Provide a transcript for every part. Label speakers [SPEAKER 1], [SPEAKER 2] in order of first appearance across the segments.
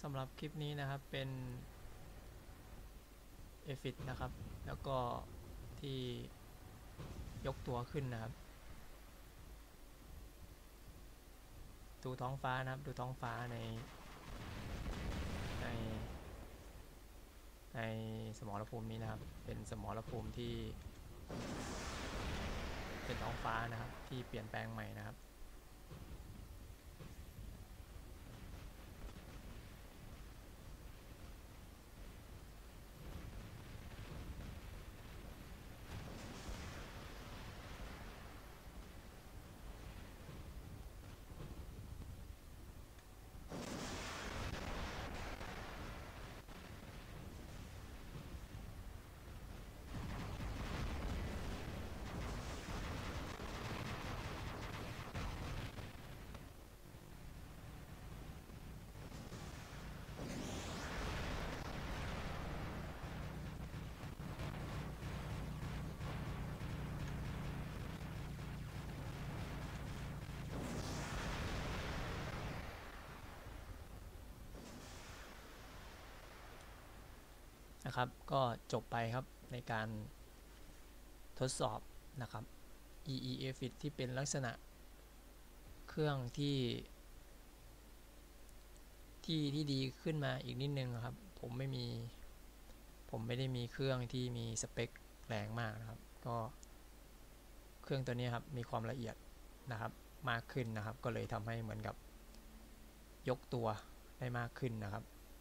[SPEAKER 1] ำหรับคลิปนี้นะครับเป็นเอฟิตนะครับแล้วก็ที่ยกตัวขึ้นนะครับดูท้องฟ้านะครับดูท้องฟ้าในในสมรภูมินี้นะครับเป็นสมรภูมิที่เป็นท้องฟ้านะครับที่เปลี่ยนแปลงใหม่นะครับนะครับก็จบไปครับในการทดสอบนะครับ EEFIT ที่เป็นลักษณะเครื่องที่ดีขึ้นมาอีกนิดนึงครับผมไม่ได้มีเครื่องที่มีสเปคแรงมากนะครับก็เครื่องตัวนี้ครับมีความละเอียดนะครับมากขึ้นนะครับก็เลยทำให้เหมือนกับยกตัวได้มากขึ้นนะครับ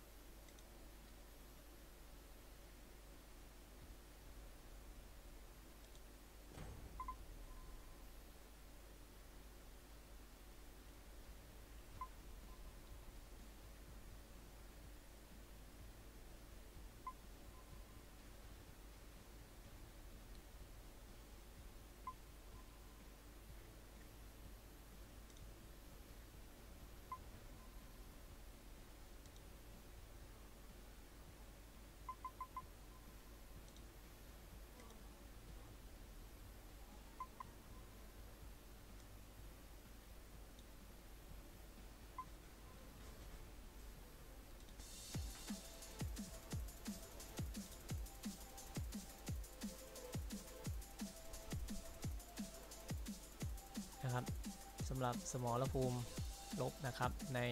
[SPEAKER 1] นะครับสำหรับสมรภูมิลบนะครับ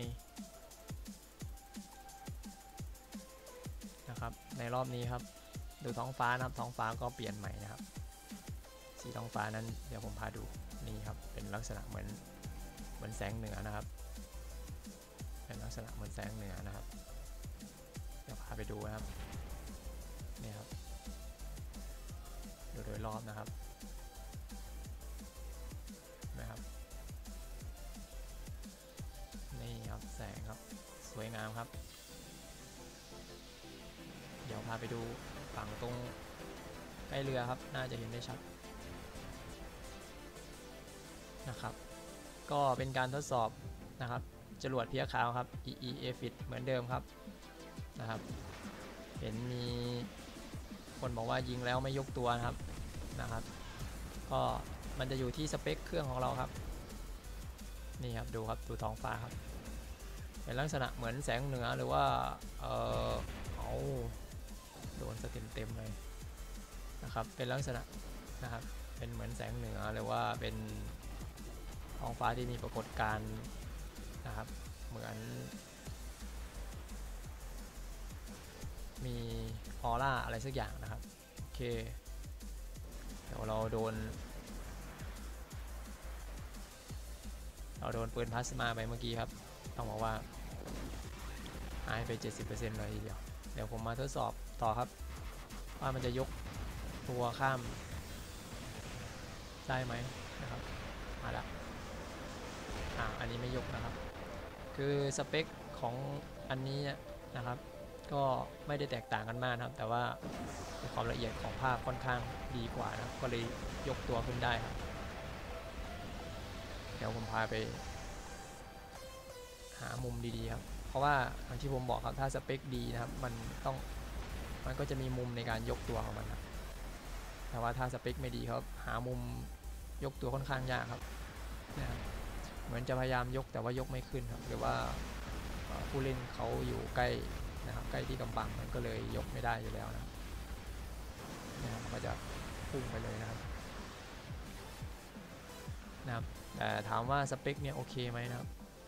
[SPEAKER 1] ในรอบนี้ครับดูท้องฟ้านะครับท้องฟ้าก็เปลี่ยนใหม่นะครับสีท้องฟ้านั้นเดี๋ยวผมพาดูนี่ครับเป็นลักษณะเหมือนแสงเหนือนะครับเป็นลักษณะเหมือนแสงเหนือนะครับเดี๋ยวพาไปดูนะครับนี่ครับดูโดยรอบนะครับนี่ครับแสงครับสวยงามครับเดี๋ยวพาไปดูฝั่งตรงใกล้เรือครับน่าจะเห็นได้ชัดนะครับก็เป็นการทดสอบนะครับจรวดเพี้ยขาวครับ EEFIT เหมือนเดิมครับนะครับเห็นมีคนบอกว่ายิงแล้วไม่ยกตัวนะครับก็มันจะอยู่ที่สเปคเครื่องของเราครับนี่ครับดูครับดูท้องฟ้าครับเป็นลักษณะเหมือนแสงเหนือหรือว่าเอาโดนสเต็มเลยนะครับเป็นลักษณะนะครับเป็นเหมือนแสงเหนือหรือว่าเป็นท้องฟ้าที่มีปรากฏการณ์นะครับเหมือนมีออร่าอะไรสักอย่างนะครับโอเคเดี๋ยวเราโดนปืนพลาสมาไปเมื่อกี้ครับต้องบอกว่าหายไป 70% เลยทีเดียวเดี๋ยวผมมาทดสอบต่อครับว่ามันจะยกตัวข้ามได้ไหมนะครับมาแล้วอันนี้ไม่ยกนะครับคือสเปคของอันนี้นะครับก็ไม่ได้แตกต่างกันมากนะครับแต่ว่าความละเอียดของภาพค่อนข้างดีกว่านะก็เลยยกตัวขึ้นได้ครับเดี๋ยวผมพาไปหามุมดีๆครับเพราะว่าอย่างที่ผมบอกครับถ้าสเปคดีนะครับมันก็จะมีมุมในการยกตัวของมันครับแต่ว่าถ้าสเปคไม่ดีครับหามุมยกตัวค่อนข้างยากครับนะครับเหมือนจะพยายามยกแต่ว่ายกไม่ขึ้นครับหรือว่าผู้เล่นเขาอยู่ใกล้นะครับใกล้ที่กำบังมันก็เลยยกไม่ได้อยู่แล้วนะครับมันก็จะพุ่งไปเลยนะครับแต่ถามว่าสเปคเนี่ยโอเคไหมนะครับ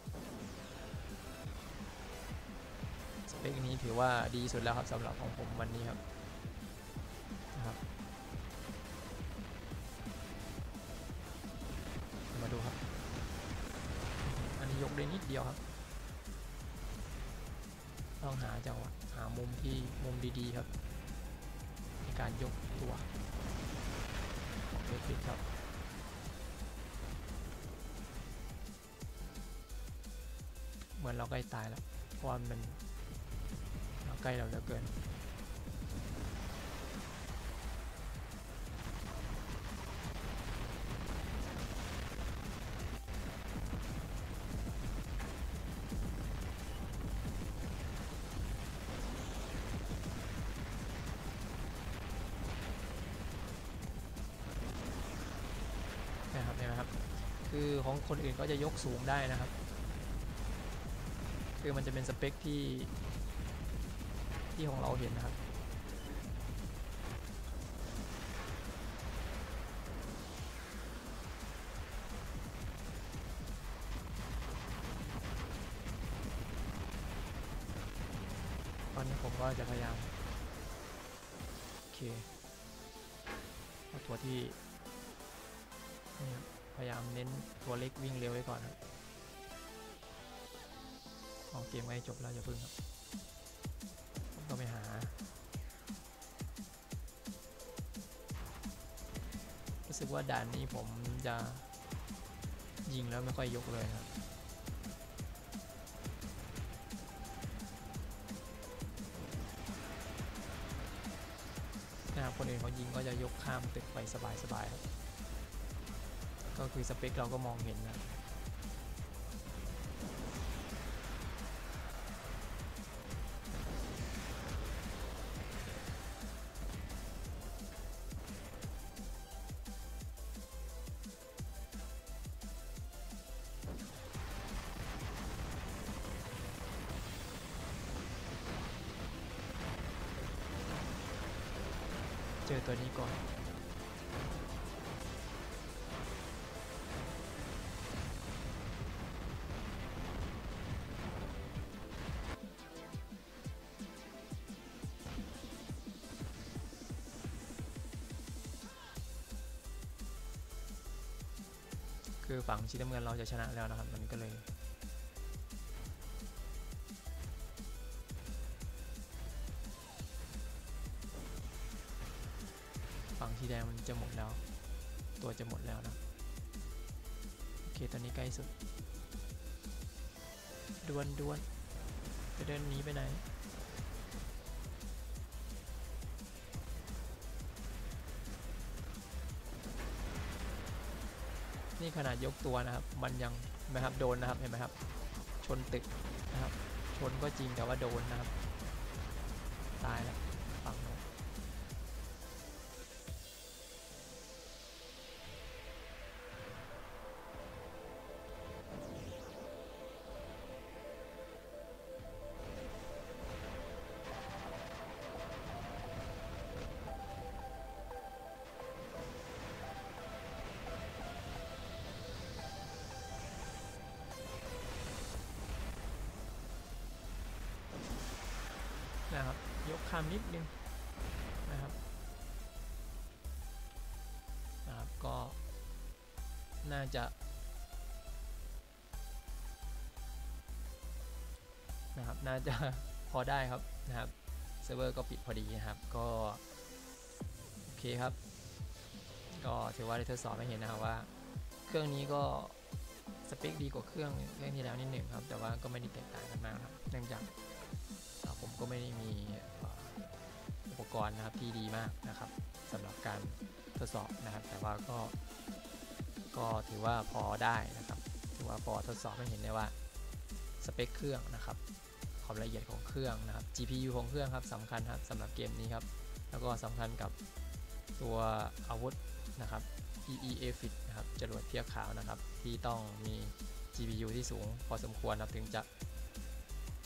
[SPEAKER 1] สเปคนี้ถือว่าดีสุดแล้วครับสำหรับของผมวันนี้ครับนะครับมาดูครับอันนี้ยกได้นิดเดียวครับต้องหาจังหวะหามุมดีๆครับในการยกตัวของเอฟิตครับเหมือนเราใกล้ตายแล้วเพราะว่ามันใกล้เราเหลือเกินนะครับเห็นไหมครับคือของคนอื่นก็จะยกสูงได้นะครับคือมันจะเป็นสเปคที่ของเราเห็นนะครับตอนนี้ผมก็จะพยายามโอเคเอาตัวที่นี่ครับพยายามเน้นตัวเล็กวิ่งเร็วไว้ก่อนครับเอาเกมใกล้จบแล้วอย่าพึ่งครับผมก็ไปหารู้สึกว่าด่านนี้ผมจะยิงแล้วไม่ค่อยยกเลยครับคนอื่นเขายิงก็จะยกข้ามตึกไปสบายๆครับก็คือสเปคเราก็มองเห็นนะเจอตัวนี้ก่อนคือฝั่งสีน้ำเงินเราจะชนะแล้วนะครับมันก็เลยฝั่งสีแดงมันจะหมดแล้วตัวจะหมดแล้วนะโอเคตอนนี้ใกล้สุดดวนจะเดินหนีไปไหนนี่ขนาดยกตัวนะครับมันยังนะครับโดนนะครับเห็นไหมครับชนตึกนะครับชนก็จริงแต่ว่าโดนนะครับตายแล้วฝั่งโน้นนะครับยกข้ามนิดนึงนะครับก็น่าจะนะครับน่าจะพอได้ครับนะครับเซิร์ฟเวอร์ก็ปิดพอดีนะครับก็โอเคครับก็ถือว่าได้ทดสอบให้เห็นนะครับว่าเครื่องนี้ก็สเปคดีกว่าเครื่องที่แล้วนิดหนึ่งครับแต่ว่าก็ไม่ได้แตกต่างกันมากครับเนื่องจากผมก็ไม่ได้มีอุปกรณ์นะครับที่ดีมากนะครับสำหรับการทดสอบนะครับแต่ว่าก็ถือว่าพอได้นะครับถือว่าพอทดสอบให้เห็นได้ว่าสเปคเครื่องนะครับความละเอียดของเครื่องนะครับ GPU ของเครื่องครับสำคัญครับสำหรับเกมนี้ครับแล้วก็สำคัญกับตัวอาวุธนะครับ EE-AFIT นะครับจรวดเพี้ยขาวนะครับที่ต้องมี GPU ที่สูงพอสมควรนะครับถึงจะ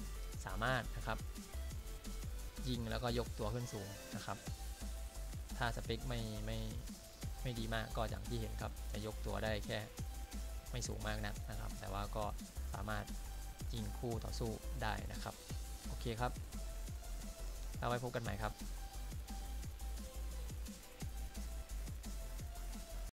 [SPEAKER 1] ามารถนะครับยิงแล้วก็ยกตัวขึ้นสูงนะครับถ้าสเปคไม่ดีมากก็อย่างที่เห็นครับจะยกตัวได้แค่ไม่สูงมากนักนะครับแต่ว่าก็สามารถยิงคู่ต่อสู้ได้นะครับโอเคครับเอาไว้พบกันใหม่ครับ